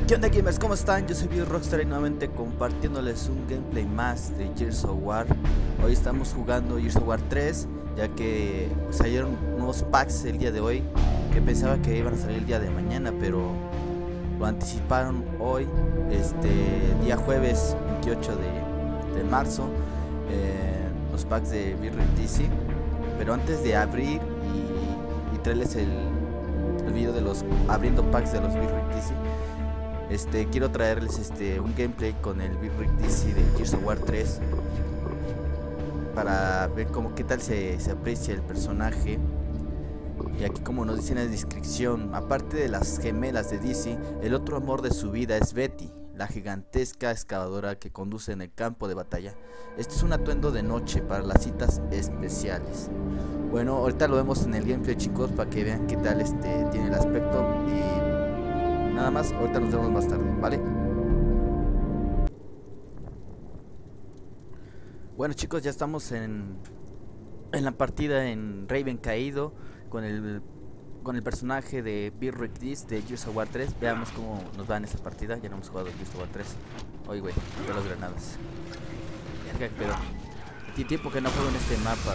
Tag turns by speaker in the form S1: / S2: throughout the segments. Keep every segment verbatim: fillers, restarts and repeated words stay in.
S1: ¿Qué onda, gamers? ¿Cómo están? Yo soy Rockstar y nuevamente compartiéndoles un gameplay más de Gears of War. Hoy estamos jugando Gears of War tres, ya que salieron nuevos packs el día de hoy, que pensaba que iban a salir el día de mañana, pero lo anticiparon hoy, este día jueves veintiocho de, de marzo, eh, los packs de Birrick D C. Pero antes de abrir y, y traerles el, el video de los abriendo packs de los Birrick D C, Este, quiero traerles este un gameplay con el Birrick D C de Gears of War tres, para ver como qué tal se, se aprecia el personaje. Y aquí, como nos dicen en la descripción, aparte de las gemelas de D C, el otro amor de su vida es Betty, la gigantesca excavadora que conduce en el campo de batalla. Este es un atuendo de noche para las citas especiales. Bueno, ahorita lo vemos en el gameplay, chicos, para que vean qué tal este tiene el aspecto. Y nada más, ahorita nos vemos más tarde, ¿vale? Bueno, chicos, ya estamos en, en la partida en Raven Caído con el con el personaje de Birrick D C de Gears of War tres. Veamos cómo nos va en esta partida. Ya no hemos jugado Gears of War tres. Oye, güey, de las granadas. Verga, pero tiene tiempo que no juego en este mapa.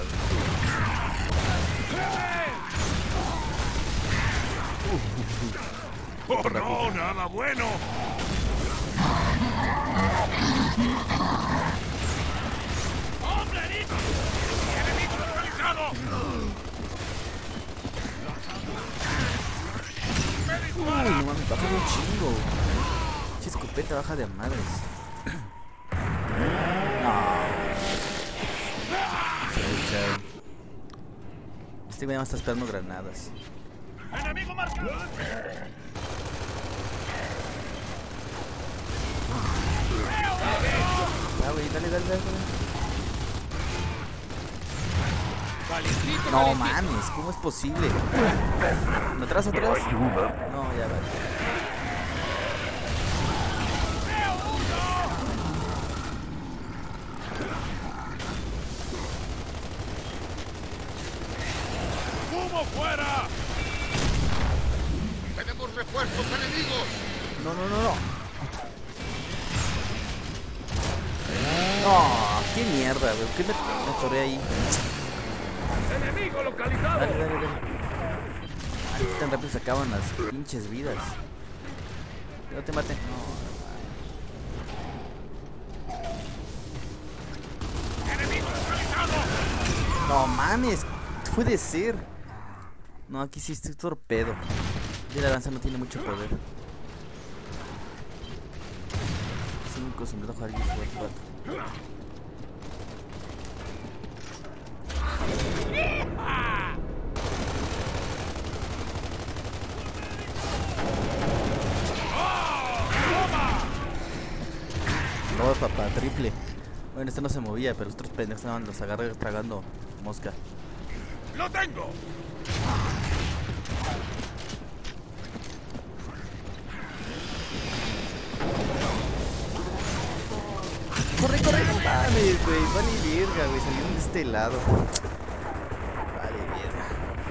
S2: ¡Oh, no! ¡Nada bueno! ¡Hombre herido! ¡Enemigo localizado!
S1: Uy, no mames, baja de un chingo. Che, escopeta baja de madres. No. Este güey me está esperando granadas.
S2: ¡Enemigo marcado!
S1: Ya, güey, dale, dale, dale. No mames, ¿cómo es posible? ¿No atrás, atrás? No, ya vale.
S2: ¡Humo fuera! ¡Tenemos refuerzos enemigos!
S1: No, no, no, no. No, qué mierda, güey. ¿Qué me, me atoré ahí?
S2: ¡Enemigo localizado!
S1: Dale, dale, dale. Ay, tan rápido se acaban las pinches vidas. No te maten.
S2: No. ¡Enemigo localizado!
S1: No mames, puede ser. No, aquí sí estoy torpedo. Y la lanza no tiene mucho poder. cinco, si me dejo alguien cuatro. No, papá, triple. Bueno, este no se movía, pero los otros pendejos estaban los agarré tragando mosca.
S2: ¡Lo tengo!
S1: Corre, corre, no mames, güey. Vale verga, güey. Salieron de este lado. Vale verga.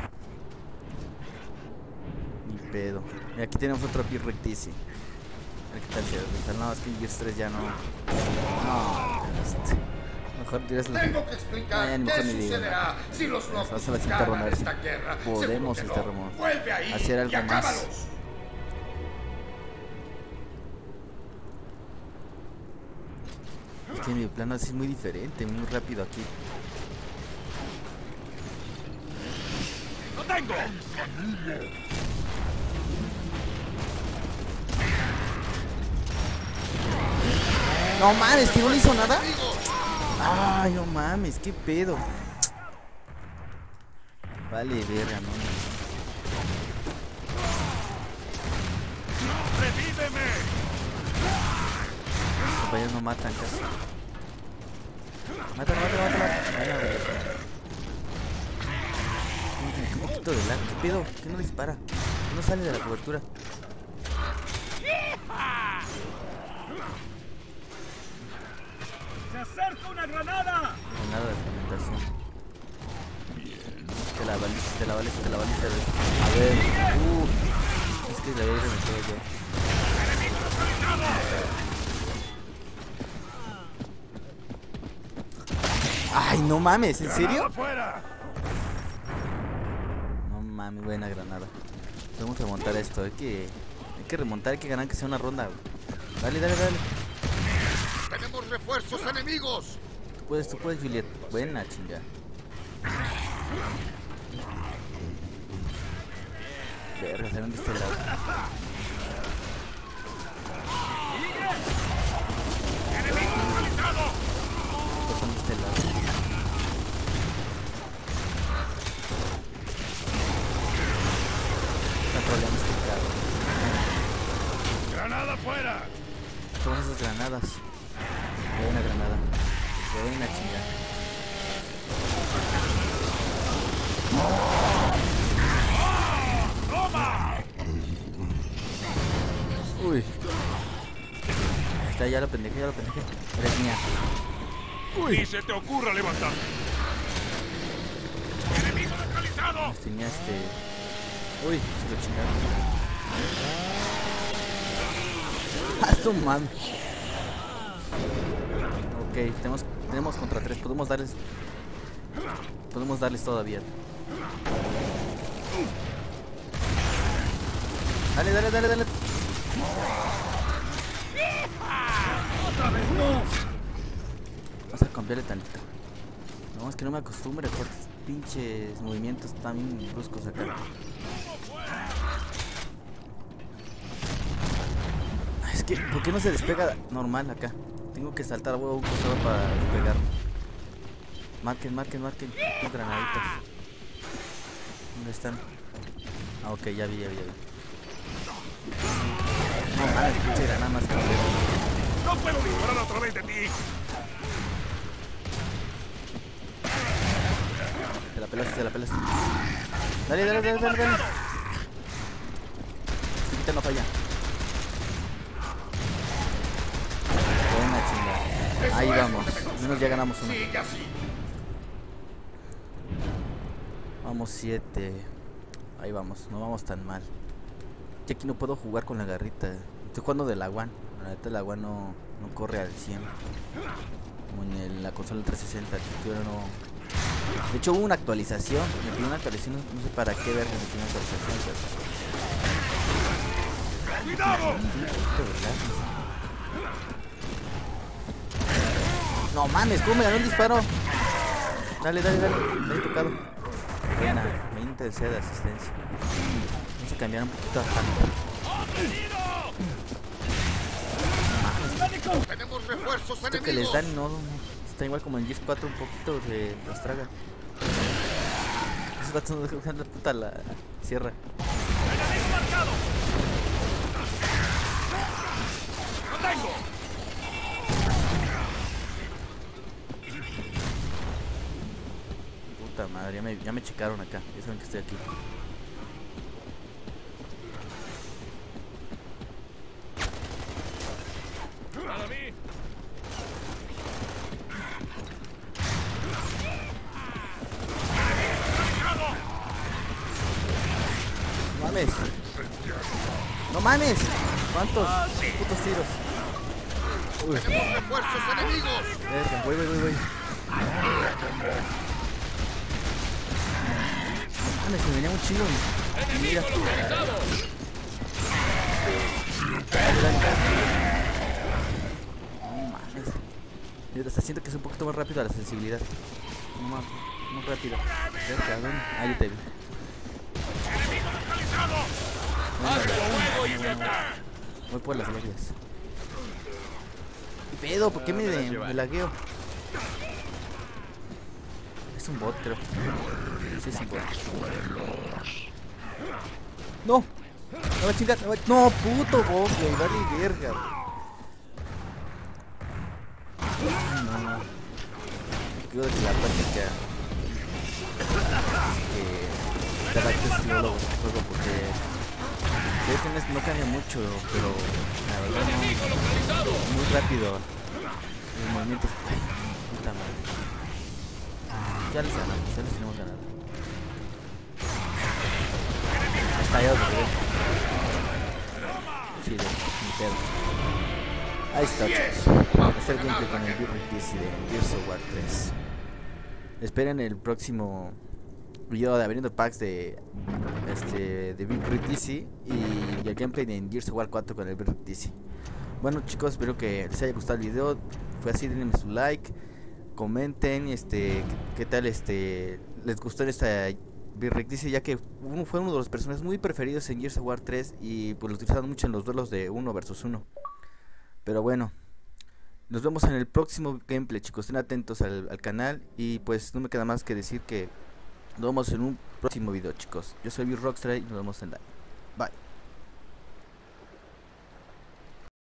S1: Ni pedo. Y aquí tenemos otro Birrick D C. A ver qué tal se ve. No, es que en Gears tres ya no. No, este. Mejor tiras la.
S3: Tengo que explicar
S1: Eh,
S3: qué sucederá si los locos
S1: Vamos a la siguiente
S3: ganan
S1: ronda, a ver si
S3: esta guerra.
S1: podemos
S3: Seguro que
S1: este
S3: no.
S1: Ramón
S3: Vuelve ahí
S1: hacer algo
S3: y
S1: más.
S3: acábalos.
S1: Es que mi plano así es muy diferente, muy rápido aquí.
S2: ¡Lo tengo!
S1: No mames, que no le hizo nada. Ay, no mames, qué pedo. Vale, verga, no.
S2: ¡Revíveme!
S1: Los compañeros no matan casi. Mátalo, mátalo, mátalo. Un poquito de lag. ¿Qué pedo? ¿Qué no dispara? ¿Qué no sale de la cobertura?
S2: ¡Se acerca una granada!
S1: Granada de fragmentación. Te la valiste, te la valiste, te la valiste. A ver. Uh, es que la voy a reventar yo. Ay, no mames, ¿en serio?
S2: ¡Afuera!
S1: No mames, buena granada. Podemos remontar esto, hay que, hay que remontar, hay que ganar que sea una ronda, güey. Dale, dale, dale.
S3: ¡Tenemos refuerzos enemigos!
S1: Tú puedes, tú puedes, Juliet. Buena chinga. Verga, ¿saben de este lado?
S2: ¡Enemigo localizado!
S1: Estos son de este lado. Está problemas este carro.
S2: ¡Granada afuera!
S1: Todas esas granadas. Buena granada. Buena chinga.
S2: ¡Toma!
S1: Uy. Ahí está, ya lo pendejé, ya lo pendejé. Eres mía.
S2: ¡Ni se te ocurra levantarte! ¡Enemigo localizado!
S1: Nos tenía este. Uy, se lo chingaron. ¡Ah, su man! Ok, tenemos, tenemos contra tres. Podemos darles. Podemos darles todavía. Dale, dale, dale, dale.
S2: ¡Otra vez no!
S1: Vamos a cambiarle tantito. No, es que no me acostumbre por estos pinches movimientos tan bruscos acá. Ay, es que, ¿por qué no se despega normal acá? Tengo que saltar a huevo un costado para despegar. Marquen, marquen, marquen. Tengo granaditas. ¿Dónde están? Ah, ok, ya vi, ya vi, ya vi. No mames, pinche granada más que
S2: ¡No puedo disparar otra vez de ti!
S1: Te la pelaste, te la pelaste. Dale, dale, dale, dale, dale. Quita no falla. Buena chingada. Ahí vamos. Al menos ya ganamos uno.
S3: Sigue así.
S1: Vamos siete. Ahí vamos, no vamos tan mal. Ya aquí no puedo jugar con la garrita. Estoy jugando de la One. La neta la One no, no corre al cien. Como en el- la consola trescientos sesenta. Aquí yo no. De hecho hubo una actualización. Me pidió una actualización. No sé para qué ver que me pidió una actualización. Pero...
S2: ¡Cuidado!
S1: ¿De verdad? No mames, ¿cómo me ganó el disparo? Dale, dale, dale. Dale tocado. Buena, veinte de C de asistencia. Vamos a cambiar un poquito a Hunter.
S3: ¡Tenemos refuerzos
S1: Esto que
S3: enemigos!
S1: les dan no, no, está igual como en Gears cuatro, un poquito de los traga. Esos vatos no dejan la puta la sierra.
S2: ¡Enemigo marcado! ¡Lo tengo!
S1: Puta madre, ya me, ya me checaron acá. Ya saben que estoy aquí.
S2: ¡Para mí!
S1: No mames. No mames. ¿Cuántos putos tiros? Uy,
S3: ¡Tenemos refuerzos enemigos!
S1: verga, voy, voy, voy, voy. Mames, me venía un chingo. Mira. No mames. Yo hasta siento que es un poquito más rápido a la sensibilidad. No más, más rápido. Verga, ¿dónde? Ah, yo te vi.
S2: ¡Enemigo localizado!
S1: Voy por las glorias. ¿Qué pedo? ¿Por qué me, me lagueo? Es un bot, creo. Sí, es un bot. ¡No! ¡No va a chingar! ¡No, va a... no puto bot, güey! ¡Vale verga! Ay, no, no. Me quedo de que la práctica. Que te adaptes luego al juego porque. Creo que no, no cambia mucho, pero la verdad no, muy rápido el movimiento. Ay, puta madre. Ya les ganamos, ya les tenemos ganado. Está ya otro nivel. Chido, mi pedo. Ahí está, chicos. Este es el gameplay con el Gears de Gears of War tres. Esperen el próximo video de abriendo packs de este de Big Rig D C y el gameplay de Gears of War cuatro con el Big Rig D C. Bueno chicos, espero que les haya gustado el video. Fue así, denle su like, comenten este qué tal este les gustó esta Big Rig D C, ya que uno, fue uno de los personajes muy preferidos en Gears of War tres y pues lo utilizaron mucho en los duelos de uno versus uno. Pero bueno, nos vemos en el próximo gameplay, chicos. Estén atentos al, al canal y pues no me queda más que decir que nos vemos en un próximo video, chicos. Yo soy Bill Rockstar y nos vemos en la. Bye.